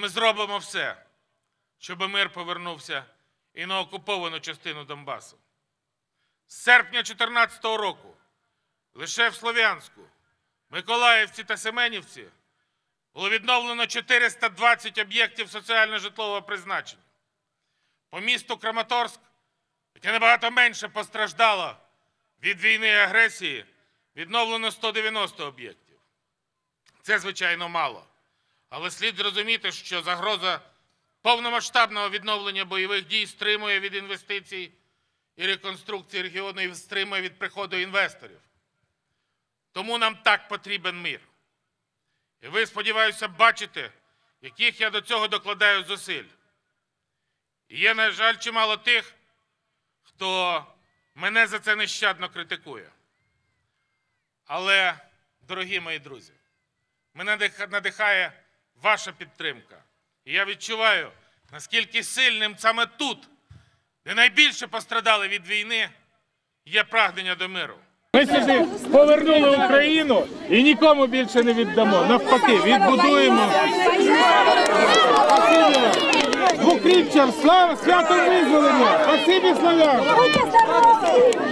ми зробимо все, щоб мир повернувся і на окуповану частину Донбасу. З серпня 2014 року лише в Слов'янську, Миколаївці та Семенівці було відновлено 420 об'єктів соціально-житлового призначення. По місту Краматорськ, яке набагато менше постраждало від війни і агресії, відновлено 190 об'єктів. Це, звичайно, мало. Але слід зрозуміти, що загроза повномасштабного відновлення бойових дій стримує від інвестицій і реконструкції регіону і стримує від приходу інвесторів. Тому нам так потрібен мир. І ви, сподіваюся, бачите, яких я до цього докладаю зусиль. І є, на жаль, чимало тих, хто мене за це нещадно критикує. Але, дорогі мої друзі, мене надихає ваша підтримка. І я відчуваю, наскільки сильним саме тут, де найбільше пострадали від війни, є прагнення до миру. Ми сюди повернули Україну і нікому більше не віддамо. Навпаки, відбудуємо. Двокріпчар, слава, свято визволення! Спасибі, славян!